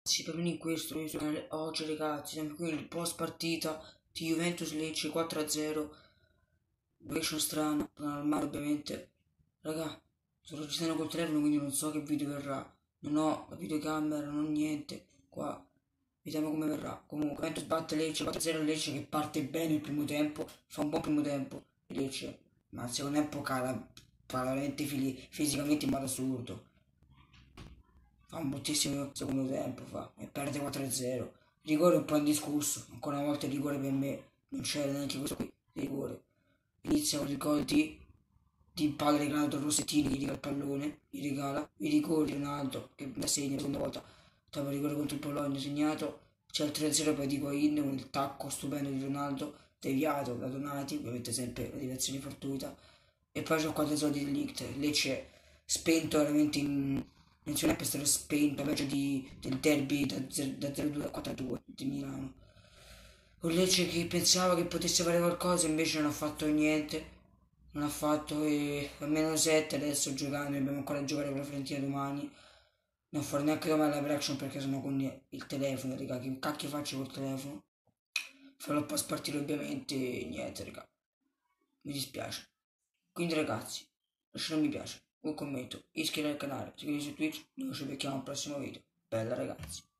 Benvenuti in questo canale. Oggi ragazzi siamo qui nel post partita di Juventus Lecce 4-0. Reaction strana, normale ovviamente. Raga, sto registrando col telefono quindi non so che video verrà. Non ho la videocamera, non ho niente qua. Vediamo come verrà. Comunque Juventus batte Lecce 4-0. Lecce che parte bene il primo tempo, fa un buon primo tempo Lecce, ma il secondo tempo cala veramente fisicamente in modo assurdo. Fa un bruttissimo secondo tempo e perde 4-0. Rigore un po' indiscusso, ancora una volta il rigore per me non c'era neanche questo qui, rigore. Inizia con il gol di padre regalato Rossettini, gli regala il pallone, gli regala i rigori Ronaldo che la segna la seconda volta, dopo il rigore contro il Bologna segnato, c'è il 3-0 poi di Higuain con il tacco stupendo di Ronaldo, deviato da Donati, ovviamente sempre la direzione fortuita, e poi c'è il 4-0 di Ligt, Lecce spento veramente in zona per essere spento peggio del derby da 0-2 a 4-2 di Milano. Un Lecce che pensava che potesse fare qualcosa invece non ha fatto niente, non ha fatto e a meno 7 adesso giocando, dobbiamo ancora giocare con la Fiorentina domani, non farò neanche domani la reaction perché sono con il telefono, raga, che cacchio faccio col telefono? Farò post partire ovviamente e niente, raga, mi dispiace. Quindi ragazzi, lasciate un mi piace, un commento, iscrivetevi al canale, seguitemi su Twitch, noi ci becchiamo al prossimo video. Bella ragazzi.